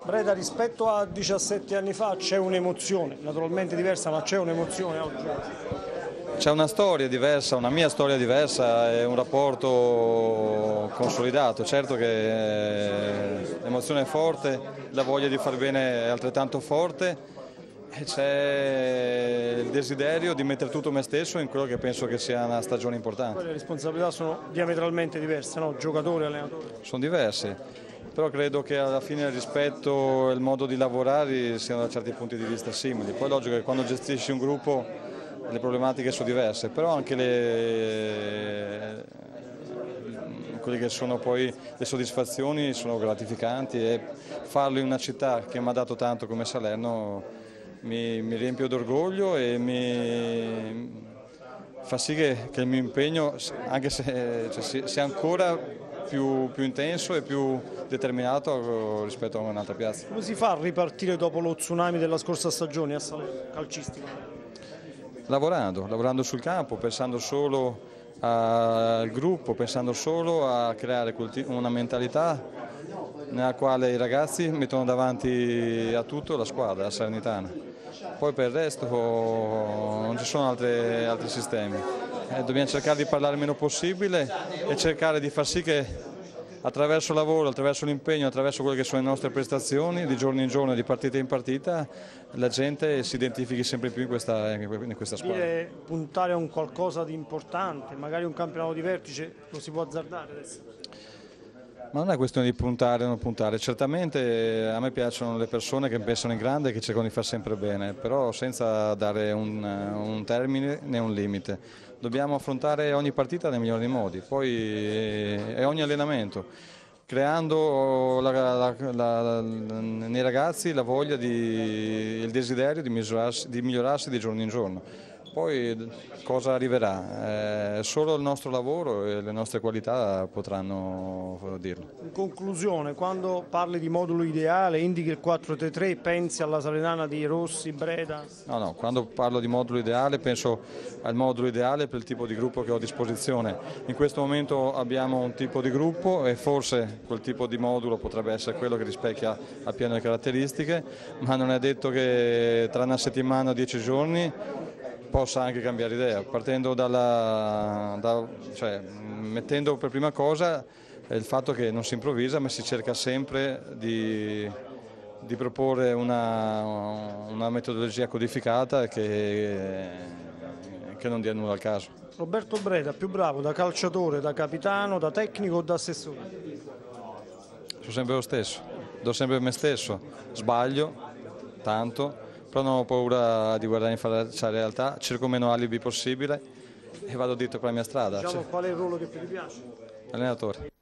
Breda, rispetto a 17 anni fa c'è un'emozione, naturalmente diversa, ma c'è un'emozione oggi. C'è una storia diversa, una mia storia diversa e un rapporto consolidato. Certo che l'emozione è forte, la voglia di far bene è altrettanto forte e c'è il desiderio di mettere tutto me stesso in quello che penso che sia una stagione importante. Poi le responsabilità sono diametralmente diverse, no? Giocatori, allenatori. Sono diverse, però credo che alla fine il rispetto e il modo di lavorare siano da certi punti di vista simili. Poi è logico che quando gestisci un gruppo le problematiche sono diverse, però anche quelle che sono poi le soddisfazioni sono gratificanti e farlo in una città che mi ha dato tanto come Salerno mi riempie d'orgoglio e mi fa sì che il mio impegno, anche se sia ancora più intenso e più determinato rispetto a un'altra piazza. Come si fa a ripartire dopo lo tsunami della scorsa stagione a Salerno, calcistico? Lavorando sul campo, pensando solo al gruppo, pensando solo a creare una mentalità nella quale i ragazzi mettono davanti a tutto la squadra, la Salernitana. Poi per il resto non ci sono altri sistemi. Dobbiamo cercare di parlare il meno possibile e cercare di far sì che attraverso il lavoro, attraverso l'impegno, attraverso quelle che sono le nostre prestazioni, di giorno in giorno, di partita in partita, la gente si identifichi sempre più in questa squadra. Dire puntare a un qualcosa di importante, magari un campionato di vertice, lo si può azzardare adesso? Ma non è questione di puntare o non puntare, certamente a me piacciono le persone che pensano in grande e che cercano di far sempre bene, però senza dare un termine né un limite. Dobbiamo affrontare ogni partita nel migliore dei modi, poi è ogni allenamento, creando nei ragazzi la voglia, il desiderio di migliorarsi di giorno in giorno. Poi cosa arriverà? Solo il nostro lavoro e le nostre qualità potranno dirlo. In conclusione, quando parli di modulo ideale, indichi il 4-3-3, pensi alla Salernitana di Rossi, Breda? No, quando parlo di modulo ideale penso al modulo ideale per il tipo di gruppo che ho a disposizione. In questo momento abbiamo un tipo di gruppo e forse quel tipo di modulo potrebbe essere quello che rispecchia appieno le caratteristiche, ma non è detto che tra una settimana o 10 giorni possa anche cambiare idea, partendo mettendo per prima cosa il fatto che non si improvvisa ma si cerca sempre di proporre una metodologia codificata che non dia nulla al caso. Roberto Breda, più bravo da calciatore, da capitano, da tecnico o da assessore? Sono sempre lo stesso, do sempre me stesso, sbaglio tanto, però non ho paura di guardare in faccia la realtà, cerco meno alibi possibile e vado dritto per la mia strada. Diciamo qual è il ruolo che più ti piace? Allenatore.